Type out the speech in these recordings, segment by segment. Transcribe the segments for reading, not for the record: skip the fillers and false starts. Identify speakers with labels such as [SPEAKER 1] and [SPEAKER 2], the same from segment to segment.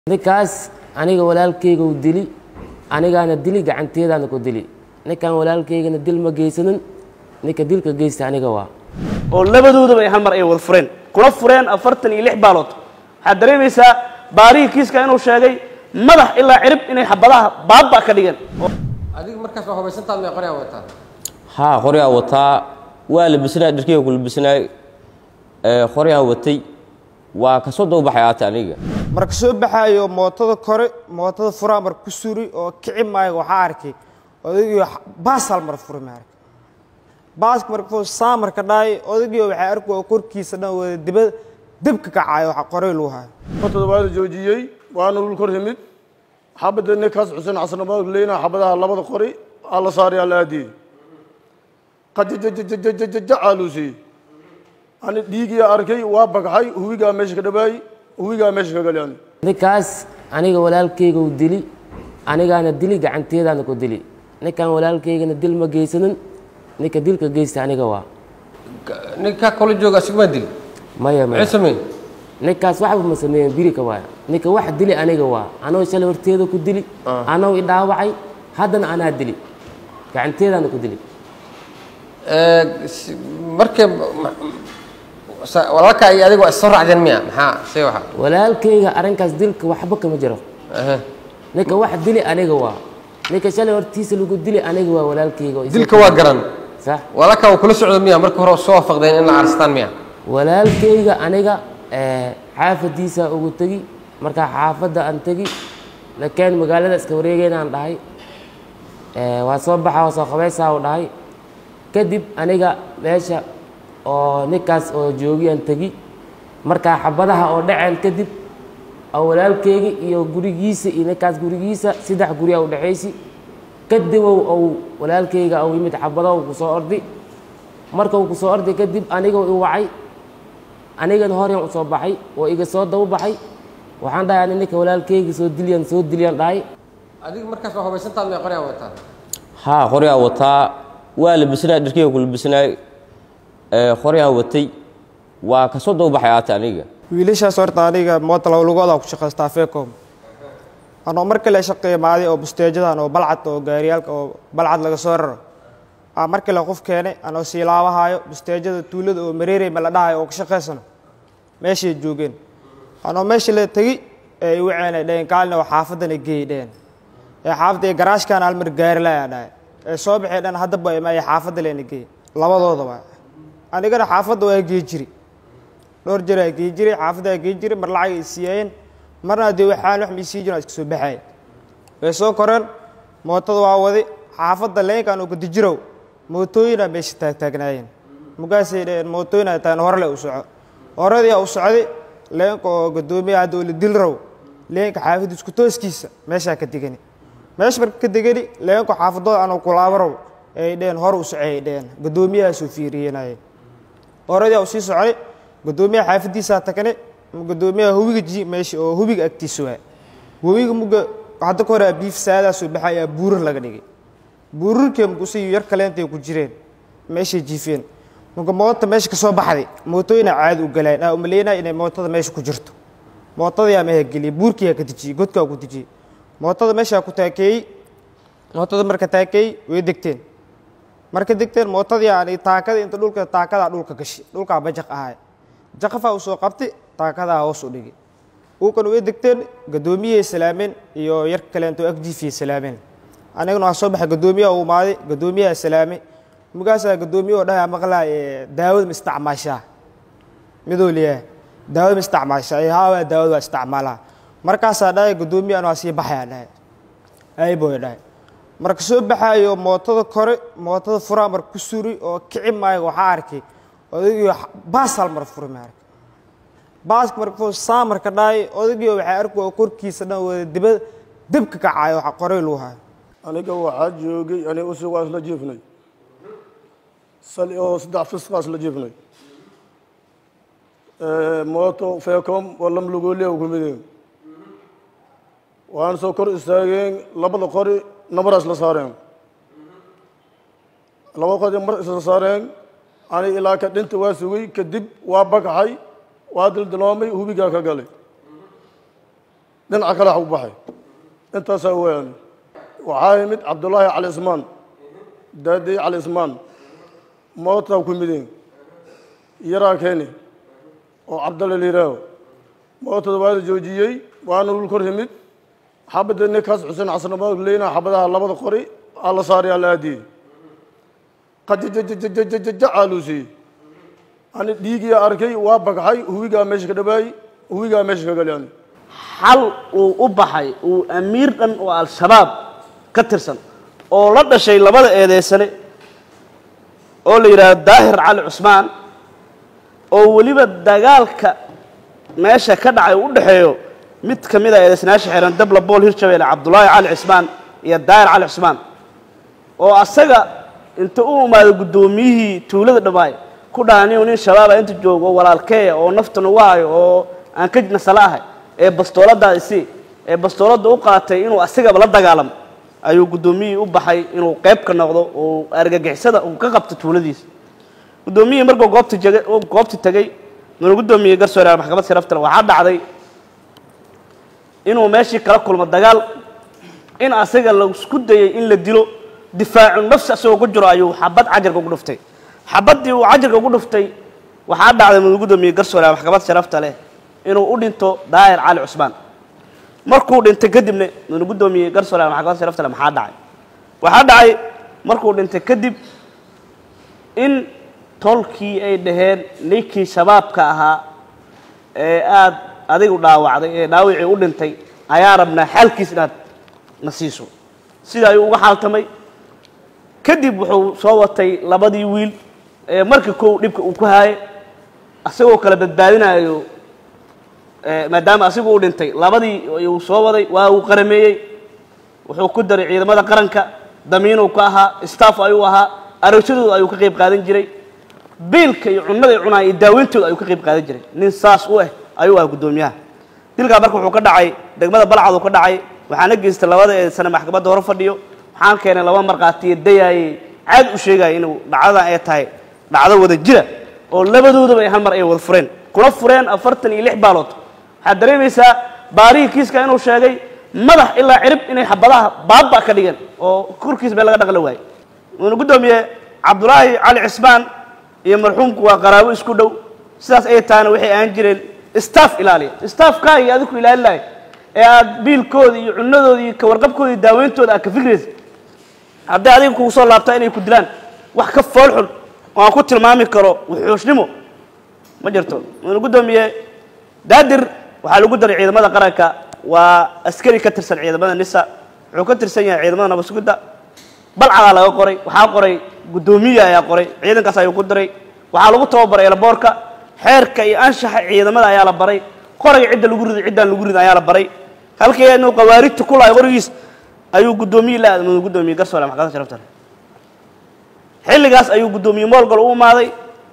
[SPEAKER 1] ninkaas aniga walaalkeyga uu dili anigaana dili gacanteedana ku dili ninkan walaalkeygana dil ma geysanin ninka dilka geysta aniga waa
[SPEAKER 2] oo labadoodaba ay hal mar ay wada fureen kula fureen 46 baalood waxa dareemaysaa baariga kiiska inuu sheegay madax ilaa cirib inay xabadaha baaba ka dhigeen
[SPEAKER 3] adiga markaas waa hubaysantaad ma qoriya wataa
[SPEAKER 4] ha qoriya wataa waa la bisnaa dirkiga ku bisnaa qoriya watay waa ka soo doobaxay aata aniga
[SPEAKER 5] marka soo baxayo mootada kore mootada fura mar ku suri oo kici maayo waxa arkay odaygiyo baasal mar fura maar baas markuu saamar ka dhaay odaygiyo waxa arko korkiisa dhan wada dibka kacay waxa qoray loo hayo
[SPEAKER 6] mootada waa joojiyay waana ul kor himid xabadana kaas xuseen casnabad leena xabadaha labada qori alla saariya laadi qad alusi ani dhiigiya arkay waa bagxay huwiga meesha ka dhabaay huwiga meesha ka galeen
[SPEAKER 1] ninkaas aniga walaalkeyga uu dili anigaana dili gacanteedana ku dili ninkan walaalkeygana dil ma geysanin ninka dilka geysta aniga waa
[SPEAKER 3] ninka kala jooga sigma dil
[SPEAKER 1] maya
[SPEAKER 3] ciisame
[SPEAKER 1] ninkaas waxba ma sameeyeen biri ka waa ninka wax dili aniga waa anoo shalay horteeda ku dili anoo i dhaawacay haddana anaa dili gacanteedana ku dili
[SPEAKER 3] markay walaalka ay adigu soo raacdeen miya maxaa shay waxa
[SPEAKER 1] walaalkeyga arinkaas dilka waxba kama jiro ninka wax dili aniga waa ninka shalay hortiisa lagu dili aniga waa walaalkeyga
[SPEAKER 3] dilka waa garan
[SPEAKER 1] صح
[SPEAKER 3] walaalka uu kula socdo miya marka hore soo faqdeen in la arstaan miya
[SPEAKER 1] walaalkeyga aniga xaafadiisa ugu tagi marka xaafada aan tagi laakiin magaalada iska wareegayna aan dhahay waa soo baxaa waa soo qabaysaa u dhahay kadib aniga meesha oo ninkaas oo joogiyaan tagi marka xabadaha oo dhaceen kadib oo walaalkeyga iyo gurigiisa iyo ninkaas gurigiisa saddex guri oo dhaxaysi kadib oo walaalkeyga oo yimid xabadaha uu soo ordi marka uu soo ordi kadib aniga uu wacay anigana hore u soo baxay oo iga soo daba baxay waxaan dhahay ninka walaalkeyga soo diliyaan dhahay
[SPEAKER 3] adiga markaas waa hubaysantaad ma qoriya wataa
[SPEAKER 4] ha qoriya wataa waa la bisnaa dirkiga ku bisnaa qoriya watay waa ka soo doobaxay aata aniga
[SPEAKER 5] wiilashaas horta aniga moota lugooda ku shaqeystaa feekom anoo marka la shaqeeyo maadi oo busteejadan oo balcad oo gaariyalka oo balcad laga soo raro marka la qof keenay anoo siilaabahayo busteejada tuulada oo mareeray ma la dhahay oo ka shaqeysano meeshay joogeen anoo meesha la tagi ay waceenay dheen kaalna oo xaafadana geeyeen xaafadda garaashkan hal mar gaari la yahay soo baxay dhan hadda bay ma xaafadda leena geey labadoodaba anigana xaafadda waa geey jiri dhowr jeer ay geey jiri xaafadda geey jiri mar lacag ay siiyeen marna dee waxaan wax miisii jiro iska soo baxay way soo koreen mootada waa wadi xaafadda leenkan oo gudijiro mootooyina meesha taagnaayeen mugaasay dheen mootooyina taan horle u soco horadii u socday leenka oo gudoomiye hadda uu dil raw leenka xaafadda isku tooskiisa meesha ka digani meesha marka ka digani leenka xaafadooda aan ku laabaro ay dheen hor u socay dheen gudoomiyaha soo fiiriyeenay horadii u sii socday gudoomiyaha xaafadiisa takane gudoomiyaha hubiga ji meesha oo hubiga agtiisa waa hubiga muga hadda ka hore biif saada soo baxaya buur laga dhigay buururkii mugu yar kale intay ku jireen meesha jiifeen muga moota meesha ka soo baxday mootooyina caadi u galeen u maleynaa inay mootada meesha ku jirto mootada yaa meesha geliyay buurkii ka dijiyay godka ku dijiyay mootada meesha ku taakeeyay mootada marka taakeeyay way degteen marka degteen mootada yaani taakada inta dhulka gashay dhulka bajaq ahay jaqafa u soo qabtay taakada hoos u dhigay uu kan way degteen gudoomiye salaameen iyo yar kale inta agjiifiyay salaameen aniguna waa soo baxay gudoomiyaha uu maaday gudoomiyaha salaame mugaasa gudoomiye oo dhahay maqlaa daawad ma isticmaashaa midooliya daawad ma isticmaashaa haa daawad waa isticmaalaa markaas dhahay gudoomiyaha waa sii baxay dhahay ay booy dhahay marka soo baxayo mootada kore mootada fura mar ku suri oo kici maayo waxa arkay odaygiyo baasal mar fura maar baas markuu saamar ka dhaay odaygiyo waxa arko korkiisa dhan wada dibka kacay waxa qoray loo hayo
[SPEAKER 6] aniga waxaa joogay ani u sugaas la jiifnay sali oo saddex fisqaas la jiifnay mooto feekom walam lugooliya ku mideen waan soo kor istaageen labada qori nabaraas la saareen laba qori mar isla saareen ani ilaa ka dhinta waa sugay kadib waa bagaxay waa dildiloomay hubigaa ka galay dhinaca kale u baxay intaasaa weeyaan waxaa yimid cabdullaahi cali ismaan daadey cali ismaan mootaa ku mideen yaraa keeni oo cabdalle liiraaho mootada waa la joojiyey waana lul kor yimid xabadda ninkaas xuseen casnamaad leyna xabadaha labada qori aa la saaraya la aadiyey qajajajajajajaja aaluusiyey ani dhiigiyaa arkay waa bagxay huwigaa meesha ka dhawaayey huwigaa meesha ka galyaan
[SPEAKER 2] xal uu u baxay uu amiir dhan oo al-shabaab ka tirsan oo la dhashay labada eedeysane oo la yidhaahdo daahir cali cusmaan oo weliba dagaalka meesha ka dhacay u dhexeeyo mid ka mid ah eedeysanayaasha xiran dabla bool hirshabeelle cabdullaahi cali cismaan iyo daahir cali cusmaan oo asaga inta u imaado guddoomiyihii tuulada dhawaay ku dhaaniyo nin shabaaba inta joogo oo walaalkeeya oo naftan ugu hayo oo aan ka nasala ahay ee bastooladaas isi ee bastoolada u qaatay inuu asigaba la dagaalamo ayuu guddoomiyihii u baxay inuu qayb ka noqdo oo argagixisada uu ka qabto tuuladiisa guddoomiyihii markuu goobta tagay nuna guddoomiyey garsoore maxkamad sharafta leh waxaa dhacday inuu meeshii kala kulmo dagaal in asaga la isku dayay in la dilo difaacu nafsi asagoo ku jiro ayuu xabad cajarka ugu dhuftay xabaddii uu cajarka ugu dhuftay waxaa dhacday nuna guddoomiyey garsoore maxkamad sharafta leh inuu u dhinto daahir cali cusmaan markuu dhintay kadibna nuna guddoomiyey garsoore maxkamad sharafta leh maxaa dhacay markuu dhintay kadib in tolkii ay dhaheen ninkii shabaabka ahaa ee aad adigu dhaawacday ee dhaawicii u dhintay ayaa rabnaa xaalkiis inaad na siiso sida ayuu uga xaaltamay kadib wuxuu soo watay labadii wiil ee markii kow dhibka uu ku haayay asagoo kala badbaadinayo maadaama asigu u dhintay labadii ayuu soo waday waa uu qarameeyey wuxuu ku daray ciidamada qaranka damiinuu ka ahaa staff ayuu ahaa aragtidooda ayuu ka qayb qaadan jiray biilka iyo cunnada ay cunaan iyo daaweyntooda ayuu ka qayb qaadan jiray nin saas u ayuu ahaa guddoomiyaha dilkaa marka wuxuu ka dhacay degmada balcad uu ka dhacay waxaana geystay labada eedeysane maxkamadda hore fadhiyo waxaan keenay laba markhaatiye dayaayey caad u sheegaya inuu dhacdadan ay tahay dhacdo wada jira oo labadoodaba ay hal mar ay wada fureen kuna fureen 46 baalood waxaad dareemaysaa baarihii kiiska inuu sheegay madax ilaa cirib inay xabadaha baaba ka dhigeen oo korkiis meel laga dhaqla waayey wuxuuna guddoomiye cabdullaahi cali cismaan iyo marxuumku waa qaraabo isku dhow sidaas ay tahayna waxay aan jireen staff ilaaliya staffkaaga iyo adigu ilaalin lahay ee aad biilkooda iyo cunadooda iyo kawarqabkooda iyo daaweyntooda aad ka fikraysa hadday adiga kugu soo laabtaa inay ku dilaan wax ka foolxun oo aan ku tilmaami karo wuxuushnimo ma jirto wuxuuna guddoomiye daadir waxaa lagu daray ciidamada qaranka waa askari ka tirsan ciidamada nisa wuxuu ka tirsan yahay ciidamada nabasugidda balcadaa laga qoray waxaa qoray guddoomiye ayaa qoray ciidankaas ayuu ku diray waxaa lagu tababaray elboorka xeerka iyo anshaxa ciidamada ayaa la baray qorayga cidda lagu riday ciddaan lagu riday ayaa la baray halkii inuu qawaarijta ku lahay qorigiis ayuu guddoomiye la aadmay guddoomiye garsoore maxkamadda sharafta leh xilligaas ayuu guddoomiye moolgol u imaaday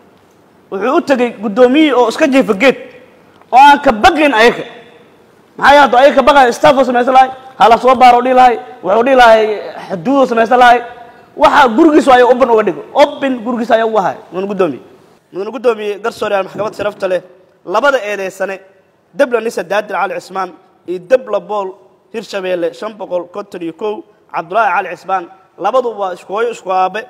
[SPEAKER 2] wuxuu u tegey guddoomiye oo iska jeefa geed oo aan ka baqin ayaga maxaa yaado ayaga ka baqaya staffoo samaysan lahay hala soo baaro dhihi lahay wuxuu dhihi lahay xuduudoo samaysan lahay waxa gurigiisu ayaa open uga dhigo open gurigiisa ayaa uga hay mudana guddoomiye garsoore maxkamadda sharafta leh labada eedeysane dabla nisa daadir cali cismaan iyo dabla bool hirshabeelle 551 cabdullaahi cali cismaan labaduba waa isku hooyo isku aabe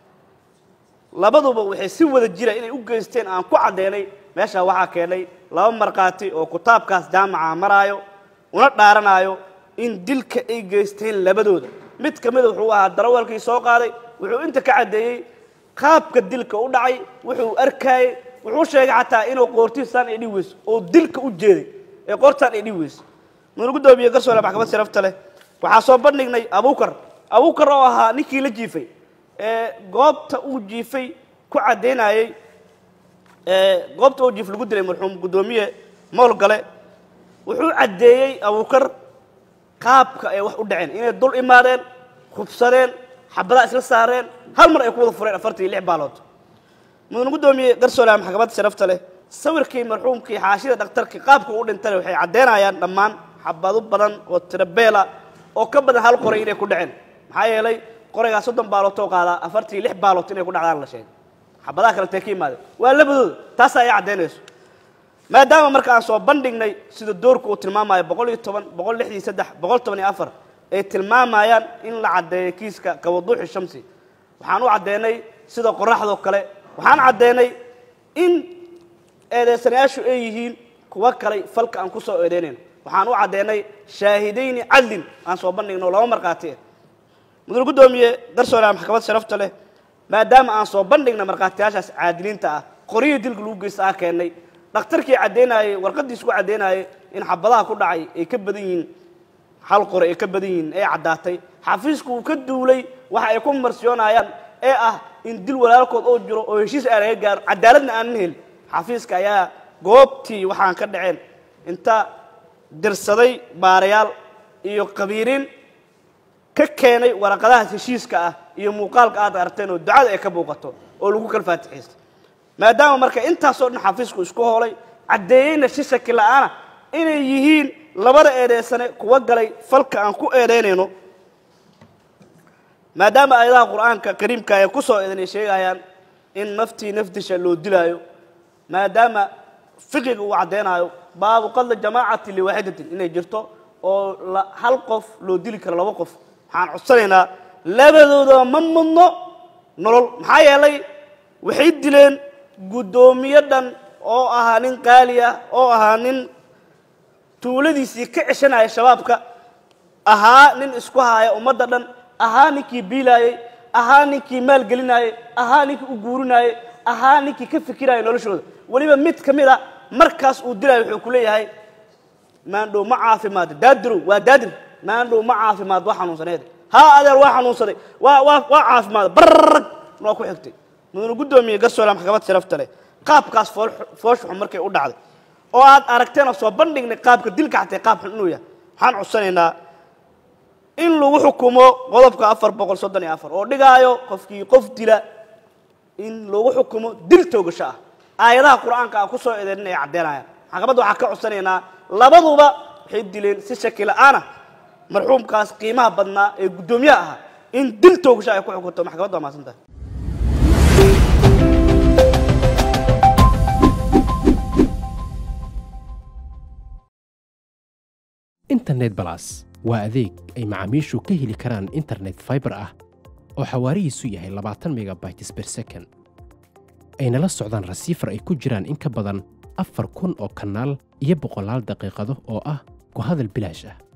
[SPEAKER 2] labaduba waxay si wada jira inay u geysteen aan ku cadeynay meesha waxaa keenay laba markhaati oo kitaabkaas jaamaca maraayo una dhaaranayo in dilka ay geysteen labadooda mid ka mid wuxuu ahaa darawalkii soo qaaday wuxuu inta ka cadeeyey qaabka dilka u dhacay wuxuu arkayay wuxuu sheegay xataa inuu qoortiisaan ay dhiweys oo dilka u jeeday ee qoortaan ay dhiweys mudana guddoomiye garsoore maxkamadda sharafta leh waxaa soo bandhignay abuukar oo ahaa ninkii la jiifay ee goobta uu jiifay ku cadeynayay goobta uu jiif lagu dilay marxuum guddoomiye moolgale wuxuu cadeeyey abuukar qaabka ay wax u dhaceen inay dul imaadeen khubsadeen xabadaha isla saareen hal mar ay ku wada fureen 46 baalood mudana guddoomiye garsoore maxkamadda sharafta leh sawirkii marxuumkii xaashida dhakhtarkii qaabka u dhintay waxay cadeynayaan dhammaan xabado badan oo tirabeela oo ka badan hal qoray inay ku dhaceen maxaa yeelay qoraygaa 30 baalood oo qaadaa 46 baalood inay ku dhacdaan la sheegay xabadaha kale intay ka yimaadeen waa labadooda taas ayaa cadeynayso maadaama marka aan soo bandhignay sida doorku uu tilmaamayo 110 163 114 ay tilmaamayaan in la cadeeyo kiiska ka waduuxi shamsi waxaan u cadeynay sida qoraxdo kale waxaan cadeynay in eedeysanayaashu ay yihiin kuwa kale falka aan ku soo eedeynayno waxaan u cadeynay shaahidayni cadlin aan soo bandhigno laba marqaati mudul gudoomiye garsoorka maxkamadda sharafta leh maadaama aan soo bandhigno marqaatiyaashaas caadiliinta ah qoriyo dilka lagu geystaa keenay dhakhtarkii cadeynayay warqadiisu ku cadeynayay in xabadaha ku dhacay ay ka badan yihiin hal qor ay ka badan yihiin ee cadaatay xafiisku uu ka duulay waxa ay ku marsiyoonayaan ee ah in dil walaalkood oo jiro oo heshiis aan laga gaaro cadaaladna aan hel xafiiska ayaa goobtii waxaan ka dhaceen inta dirsaday baarayaal iyo qabiirin ka keenay warqadaha heshiiska ah iyo muuqaalka aad aragteen oo ducada ay ka muuqato oo lagu kala faatixeystay maadaama marka intaas oo dhan xafiisku isku hoolay cadeeyayna si shaki la'aana inay yihiin labada eedeysane kuwa galay falka aan ku eedeynayno maadaama ayadaha quraanka kariimka ay ku soo eedeynay sheegayaan in naftisha loo dilaayo maadaama fiqiga uu cadeynayo baabu qadla jamaacati li waahidatin inay jirto oo hal qof loo dili karo laba qof waxaan codsanaynaa labadooda ma mudno nolol maxaa yeelay waxay dileen gudoomiyadan oo ahaa nin qaali ah oo ahaa nin tuuladiisii ka ceshanaya shabaabka ahaa nin isku haya ummadda dhan ahaa ninkii biilayay ahaa ninkii maal gelinayay ahaa ninkii u guurinayay ahaa ninkii ka fikiraya noloshooda waliba mid ka mid ah markaas uu dilay wuxuu ku leeyahay maandhow ma caafimaad daadiru waa daadir maandhow ma caafimaad waa xanuunsaneed haa adeer waa xanuunsaday waa caafimaad barrag waa ku xigtay mudane gudoomiye garsoorka maxkamadda sharafta leh qaabkaas foosh xun markay u dhacday oo aad aragteen soo bandhignay qaabka dilka xatay qaab xun inuu yahay waxaan codsanaynaa in lagu xukumo qodobka 434 oo dhigaayo qofkii qof dila in lagu xukumo dil toogasho ah aayadaha quraanka ku soo eedeynay cadeynayaan maxkamadda waxa ka codsanaynaa labaduba waxay dileen si shaki la'aana marxuumkaas qiimaha badnaa ee gudoomiyaha ah in dil toogasho ay ku xukunto maxkamadda waa maasantahay
[SPEAKER 7] internet plus waa adeeg ay macaamiishu ka heli karaan internet fiber ah oo xawaarihiisu yahay 20 megabytes per second ayna la socdaan rasiifar ay ku jiraan in ka badan 4,000 oo kanaal iyo 100 daqiiqado oo ah ku hadal bilaash ah